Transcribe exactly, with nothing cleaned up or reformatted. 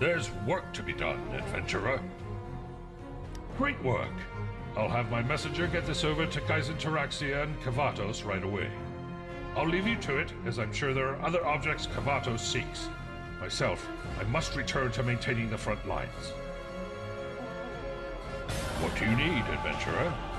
There's work to be done, adventurer. Great work. I'll have my messenger get this over to Kaizen Taraxia and Kavatos right away. I'll leave you to it, as I'm sure there are other objects Kavatos seeks. Myself, I must return to maintaining the front lines. What do you need, adventurer?